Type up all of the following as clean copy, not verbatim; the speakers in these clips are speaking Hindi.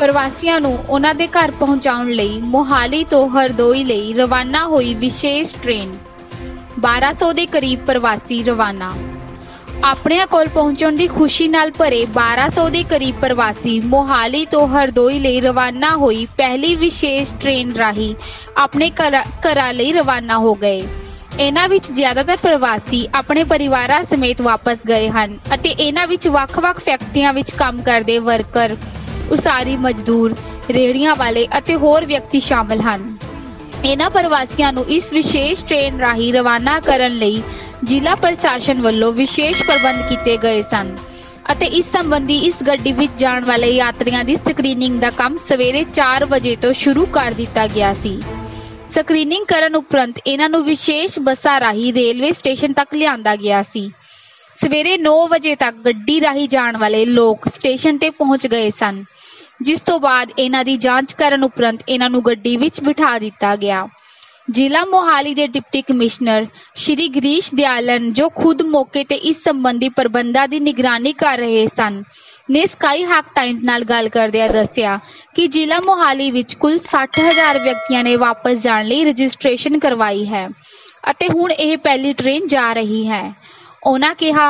ਪ੍ਰਵਾਸੀਆਂ ਨੂੰ ਉਹਨਾਂ ਦੇ ਘਰ ਪਹੁੰਚਾਉਣ ਲਈ ਮੋਹਾਲੀ ਤੋਂ ਹਰਦੋਈ ਲਈ ਰਵਾਨਾ ਹੋਈ ਵਿਸ਼ੇਸ਼ ਟ੍ਰੇਨ। 1200 ਦੇ ਕਰੀਬ ਪ੍ਰਵਾਸੀ ਰਵਾਨਾ। ਆਪਣਿਆਂ ਕੋਲ ਪਹੁੰਚਣ ਦੀ ਖੁਸ਼ੀ ਨਾਲ ਭਰੇ 1200 ਦੇ ਕਰੀਬ ਪ੍ਰਵਾਸੀ ਮੋਹਾਲੀ ਤੋਂ ਹਰਦੋਈ ਲਈ ਰਵਾਨਾ ਹੋਈ ਪਹਿਲੀ ਵਿਸ਼ੇਸ਼ ਟ੍ਰੇਨ ਰਾਹੀਂ ਆਪਣੇ ਘਰਾਂ ਲਈ ਰਵਾਨਾ ਹੋ ਗਏ। ਇਹਨਾਂ ਵਿੱਚ ਜ਼ਿਆਦਾਤਰ ਪ੍ਰਵਾਸੀ ਆਪਣੇ ਪਰਿਵਾਰਾਂ ਸਮੇਤ ਵਾਪਸ ਗਏ ਹਨ ਅਤੇ ਇਹਨਾਂ ਵਿੱਚ ਵੱਖ-ਵੱਖ ਫੈਕਟਰੀਆਂ ਵਿੱਚ ਕੰਮ ਕਰਦੇ ਵਰਕਰ, ਉਸਾਰੀ ਮਜ਼ਦੂਰ, ਰੇਹੜੀਆਂ ਵਾਲੇ ਅਤੇ ਹੋਰ ਵਿਅਕਤੀ ਸ਼ਾਮਲ ਹਨ। ਇਹਨਾਂ ਪ੍ਰਵਾਸੀਆਂ ਨੂੰ ਇਸ ਵਿਸ਼ੇਸ਼ ਟ੍ਰੇਨ ਰਾਹੀਂ ਰਵਾਨਾ ਕਰਨ ਲਈ ਜ਼ਿਲ੍ਹਾ ਪ੍ਰਸ਼ਾਸਨ ਵੱਲੋਂ ਵਿਸ਼ੇਸ਼ ਪ੍ਰਬੰਧ ਕੀਤੇ ਗਏ ਸਨ ਅਤੇ ਇਸ ਸੰਬੰਧੀ ਇਸ ਗੱਡੀ ਵਿੱਚ ਜਾਣ ਵਾਲੇ ਯਾਤਰੀਆਂ ਦੀ ਸਕਰੀਨਿੰਗ ਦਾ ਕੰਮ ਸਵੇਰੇ 4 ਵਜੇ ਤੋਂ ਸ਼ੁਰੂ ਕਰ ਦਿੱਤਾ ਗਿਆ ਸੀ। ਸਕਰੀਨਿੰਗ ਕਰਨ ਉਪਰੰਤ ਇਹਨਾਂ ਨੂੰ ਵਿਸ਼ੇਸ਼ ਬੱਸਾਂ ਰਾਹੀਂ ਰੇਲਵੇ ਸਟੇਸ਼ਨ ਤੱਕ ਲਿਆਂਦਾ ਗਿਆ ਸੀ। ਸਵੇਰੇ 9 ਵਜੇ ਤੱਕ ਗੱਡੀ ਰਾਹੀਂ ਜਾਣ ਵਾਲੇ ਲੋਕ ਸਟੇਸ਼ਨ ਤੇ ਪਹੁੰਚ ਗਏ ਸਨ, ਜਿਸ ਤੋਂ ਬਾਅਦ ਇਹਨਾਂ ਦੀ ਜਾਂਚ ਕਰਨ ਉਪਰੰਤ ਇਹਨਾਂ ਨੂੰ ਗੱਡੀ ਵਿੱਚ ਬਿਠਾ ਦਿੱਤਾ ਗਿਆ। ਜ਼ਿਲ੍ਹਾ ਮੋਹਾਲੀ ਦੇ ਡਿਪਟੀ ਕਮਿਸ਼ਨਰ ਸ਼੍ਰੀ ਗਿਰੀਸ਼ ਦਿਆਲਨ, ਜੋ ਖੁਦ ਮੌਕੇ ਤੇ ਇਸ ਸੰਬੰਧੀ ਪ੍ਰਬੰਧਾਂ ਦੀ ਨਿਗਰਾਨੀ ਕਰ ਰਹੇ ਸਨ, ਨੇ ਸਕਾਈ ਹੱਕ ਟਾਈਮਜ਼ ਨਾਲ ਗੱਲ ਕਰਦਿਆਂ ਦੱਸਿਆ ਕਿ ਜ਼ਿਲ੍ਹਾ ਮੋਹਾਲੀ ਵਿੱਚ ਕੁੱਲ 60,000 ਵਿਅਕਤੀਆਂ ਨੇ ਵਾਪਸ ਜਾਣ ਲਈ ਰਜਿਸਟ੍ਰੇਸ਼ਨ ਕਰਵਾਈ ਹੈ ਅਤੇ ਹੁਣ ਇਹ ਪਹਿਲੀ ट्रेन जा रही है। उन्होंने कहा,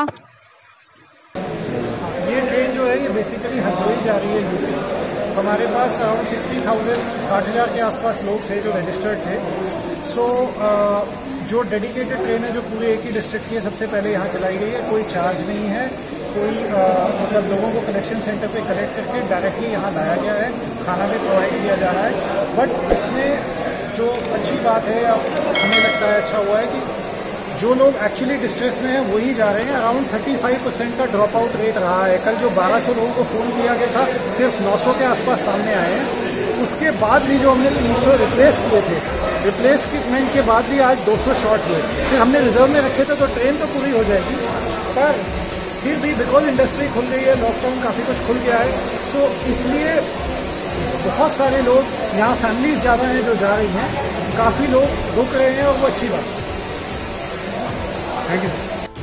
ये ट्रेन जो है ये बेसिकली हरदोई जा रही है यूपी। हमारे पास अराउंड 60,000 के आसपास लोग थे जो रजिस्टर्ड थे। सो जो डेडिकेटेड ट्रेन है जो पूरे एक ही डिस्ट्रिक्ट की है, सबसे पहले यहाँ चलाई गई है। कोई चार्ज नहीं है, कोई मतलब लोगों को कलेक्शन सेंटर पे कलेक्ट करके डायरेक्टली यहाँ लाया गया है। खाना भी प्रोवाइड किया जा रहा है। बट इसमें जो अच्छी बात है, हमें लगता है अच्छा हुआ है कि जो लोग एक्चुअली डिस्ट्रेस में हैं वही जा रहे हैं। अराउंड 35% का ड्रॉप आउट रेट रहा है। कल जो 1200 लोगों को फ़ोन किया गया था, सिर्फ 900 के आसपास सामने आए हैं। उसके बाद भी जो हमने 300 रिप्लेस किए थे, रिप्लेसमेंट के बाद भी आज 200 शॉर्ट हुए। फिर हमने रिजर्व में रखे थे तो ट्रेन तो पूरी हो जाएगी, पर फिर भी बिकॉज इंडस्ट्री खुल गई है, लॉकडाउन काफ़ी कुछ खुल गया है, सो इसलिए बहुत सारे लोग यहाँ, फैमिलीज ज़्यादा हैं जो जा रही हैं, काफ़ी लोग रुक रहे हैं और वो अच्छी बात है। Thank you.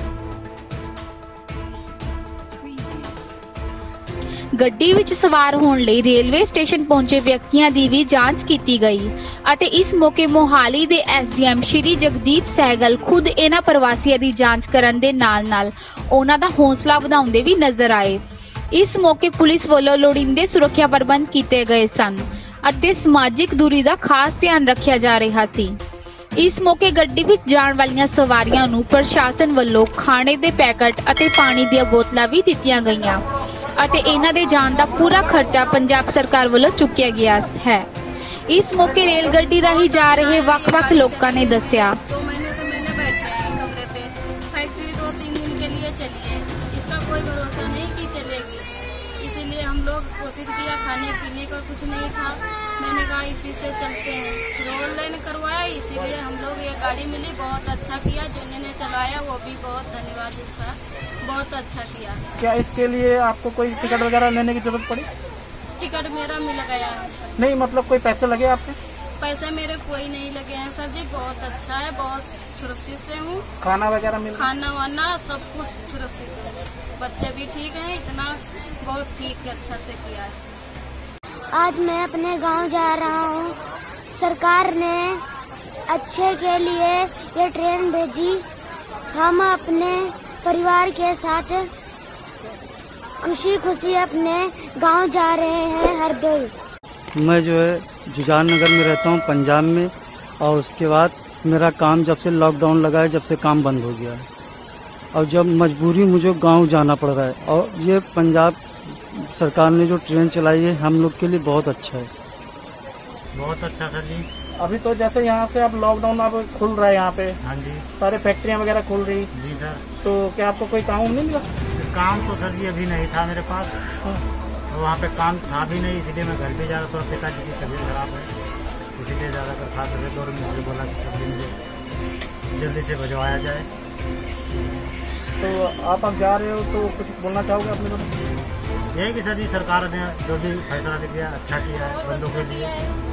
ਗੱਡੀ ਵਿੱਚ ਸਵਾਰ ਹੋਣ ਲਈ ਰੇਲਵੇ ਸਟੇਸ਼ਨ ਪਹੁੰਚੇ ਵਿਅਕਤੀਆਂ ਦੀ ਵੀ ਜਾਂਚ ਕੀਤੀ ਗਈ ਅਤੇ ਇਸ ਮੌਕੇ ਮੋਹਾਲੀ ਦੇ ਐਸਡੀਐਮ ਸ਼੍ਰੀ ਜਗਦੀਪ ਸਹਿਗਲ ਖੁਦ ਇਹਨਾਂ ਪ੍ਰਵਾਸੀਆਂ ਦੀ ਜਾਂਚ ਕਰਨ ਦੇ ਨਾਲ-ਨਾਲ ਉਹਨਾਂ ਦਾ ਹੌਸਲਾ ਵਧਾਉਂਦੇ ਵੀ ਨਜ਼ਰ ਆਏ। ਇਸ ਮੌਕੇ ਪੁਲਿਸ ਵੱਲੋਂ ਲੋੜੀਂਦੇ ਸੁਰੱਖਿਆ ਪ੍ਰਬੰਧ ਕੀਤੇ ਗਏ ਸਨ ਅਤੇ ਸਮਾਜਿਕ ਦੂਰੀ ਦਾ ਖਾਸ ਧਿਆਨ ਰੱਖਿਆ ਜਾ ਰਿਹਾ ਸੀ। ਇਸ ਮੌਕੇ ਗੱਡੀ ਵਿੱਚ ਜਾਣ ਵਾਲੀਆਂ ਸਵਾਰੀਆਂ ਨੂੰ ਪ੍ਰਸ਼ਾਸਨ ਵੱਲੋਂ ਖਾਣੇ ਦੇ ਪੈਕਟ ਅਤੇ ਪਾਣੀ ਦੀਆਂ ਬੋਤਲਾਂ ਵੀ ਦਿੱਤੀਆਂ ਗਈਆਂ ਅਤੇ ਇਹਨਾਂ ਦੇ ਜਾਣ ਦਾ ਪੂਰਾ ਖਰਚਾ ਪੰਜਾਬ ਸਰਕਾਰ ਵੱਲੋਂ ਚੁੱਕਿਆ ਗਿਆ ਹੈ। ਇਸ ਮੌਕੇ ਰੇਲ ਗੱਡੀ ਰਾਹੀਂ ਜਾ ਰਹੇ ਵੱਖ-ਵੱਖ ਲੋਕਾਂ ਨੇ ਦੱਸਿਆ, 2 महीने से मैंने बैठे हैं कमरे पे। फैक्ट्री 2-3 दिन के लिए चली है, इसका कोई भरोसा नहीं कि चलेगी, इसीलिए हम लोग कोशिश किया। खाने पीने का कुछ नहीं था, मैंने कहा इसी से चलते हैं। फिर ऑनलाइन करवाया, इसीलिए हम लोग ये गाड़ी मिली। बहुत अच्छा किया, जिन्होंने चलाया वो भी बहुत धन्यवाद, इसका बहुत अच्छा किया। क्या इसके लिए आपको कोई टिकट वगैरह लेने की जरूरत पड़ी? टिकट मेरा मिल गया है सर। नहीं, मतलब कोई पैसे लगे आपके? पैसे मेरे कोई नहीं लगे हैं सर जी, बहुत अच्छा है, बहुत सुरक्षित से हूँ। खाना वगैरह मिल? खाना वाना सब कुछ सुरक्षित से हूँ, बच्चे भी ठीक हैं, इतना बहुत ठीक अच्छा से किया है। आज मैं अपने गांव जा रहा हूँ। सरकार ने अच्छे के लिए ये ट्रेन भेजी। हम अपने परिवार के साथ खुशी खुशी अपने गांव जा रहे हैं हरदोई। मैं जो है जुजान नगर में रहता हूँ, पंजाब में, और उसके बाद मेरा काम जब से लॉकडाउन लगा है, जब से काम बंद हो गया है और जब मजबूरी मुझे गांव जाना पड़ रहा है। और ये पंजाब सरकार ने जो ट्रेन चलाई है हम लोग के लिए बहुत अच्छा है। बहुत अच्छा सर जी। अभी तो जैसे यहाँ से अब लॉकडाउन अब खुल रहा है यहाँ पे, हाँ जी, सारे फैक्ट्रियाँ वगैरह खुल रही। जी सर। तो क्या आपको कोई काम नहीं मिला? काम तो सर जी अभी नहीं था मेरे पास, तो वहाँ पे काम था भी नहीं, इसलिए मैं घर पे जा रहा था। पिताजी की तबीयत खराब है, इसीलिए ज़्यादातर खा तबीयत, और मुझे बोला कि सब्जी मुझे जल्दी से भिजवाया जाए। तो आप अब जा रहे हो तो कुछ बोलना चाहोगे अपने तरफ से? यही कि सर जी सरकार ने जो भी फैसला किया अच्छा किया है बंदों के लिए।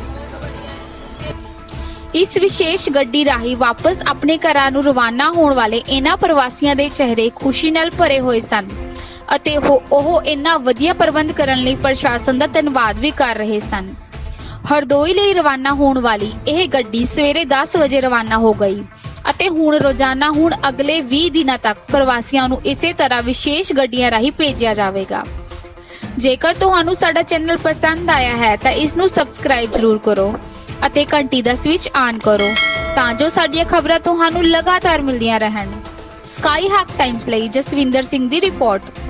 ਇਸ ਵਿਸ਼ੇਸ਼ ਗੱਡੀ ਰਾਹੀਂ ਵਾਪਸ ਆਪਣੇ ਘਰਾਂ ਨੂੰ ਰਵਾਨਾ ਹੋਣ ਵਾਲੇ ਇਹਨਾਂ ਪ੍ਰਵਾਸੀਆਂ ਦੇ ਚਿਹਰੇ ਖੁਸ਼ੀ ਨਾਲ ਭਰੇ ਹੋਏ ਸਨ ਅਤੇ ਉਹ ਇੰਨਾ ਵਧੀਆ ਪ੍ਰਬੰਧ ਕਰਨ ਲਈ ਪ੍ਰਸ਼ਾਸਨ ਦਾ ਧੰਨਵਾਦ ਵੀ ਕਰ ਰਹੇ ਸਨ। ਹਰਦੋਈ ਲਈ ਰਵਾਨਾ ਹੋਣ ਵਾਲੀ ਇਹ ਗੱਡੀ ਸਵੇਰੇ 10 ਵਜੇ ਰਵਾਨਾ ਹੋ ਗਈ ਅਤੇ ਹੁਣ ਰੋਜ਼ਾਨਾ ਅਗਲੇ 20 ਦਿਨਾਂ ਤੱਕ ਪ੍ਰਵਾਸੀਆਂ ਨੂੰ ਇਸੇ ਤਰ੍ਹਾਂ ਵਿਸ਼ੇਸ਼ ਗੱਡੀਆਂ ਰਾਹੀਂ ਭੇਜਿਆ ਜਾਵੇਗਾ। ਜੇਕਰ ਤੁਹਾਨੂੰ ਸਾਡਾ ਚੈਨਲ ਪਸੰਦ ਆਇਆ ਹੈ ਤਾਂ ਇਸ ਨੂੰ ਸਬਸਕ੍ਰਾਈਬ ਜ਼ਰੂਰ ਕਰੋ ਅਤੇ ਘੰਟੀ ਦਾ ਸਵਿਚ ਆਨ ਕਰੋ ਤਾਂ ਜੋ ਸਾਡੀਆਂ ਖਬਰਾਂ ਤੁਹਾਨੂੰ ਲਗਾਤਾਰ ਮਿਲਦੀਆਂ ਰਹਿਣ। ਸਕਾਈ ਹਾਕ ਟਾਈਮਸ ਲਈ ਜਸਵਿੰਦਰ ਸਿੰਘ ਦੀ ਰਿਪੋਰਟ।